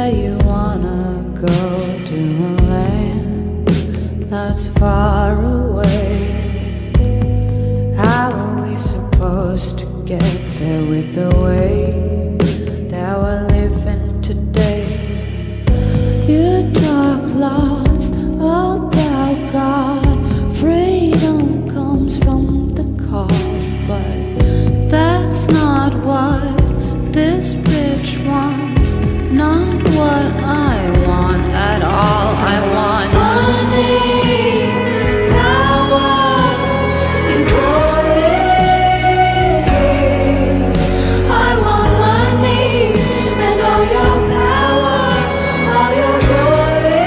say you wanna go to a land that's far away. How are we supposed to get there with the way that we're living today? You talk lots about God, freedom comes from the call, but that's not what this bitch wants, not what I want at all. I want money, power, and glory. I want money and all your power, all your glory.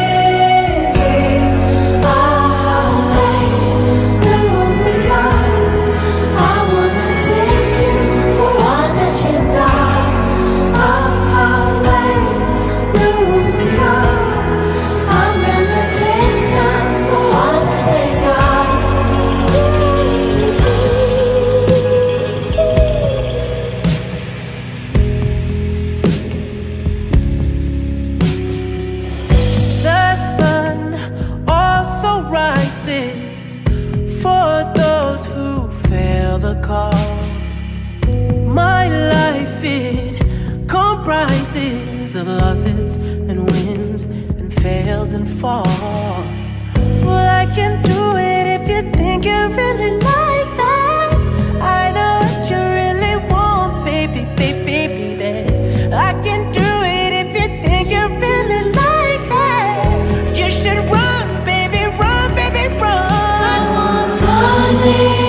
Hallelujah, I wanna take you for all that you got. For those who fail the call, my life, it comprises of losses and wins and fails and falls. Well, I can do it if you think you really like that. I know what you really want, baby, baby, baby. I can do it if you think you really like that. You should run, baby, run, baby, run. Money.